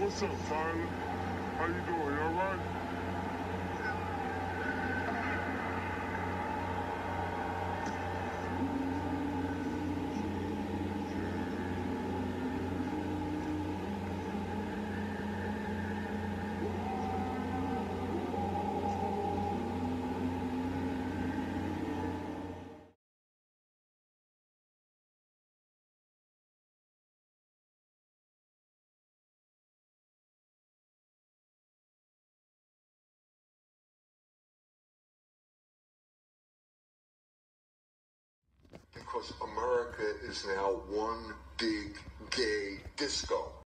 What's up, Tyler? How you doing? You all right? Because America is now one big gay disco.